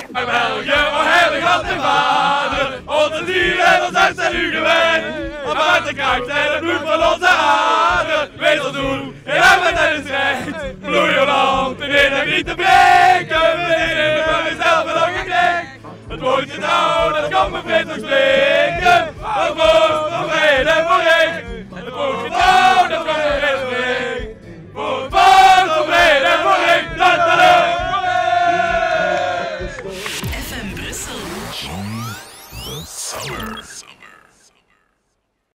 Maar België, o heilig land en vader, onze dieren en ons hart zijn u gewend. Maar de kracht en het bloed van onze aderen, wees ons doel, in arbeid en in strijd. Bloei uw land, in één niet te breken, we nemen van jezelf en dan gekrenkt. Het woord getrouw, dat komt me vreemd.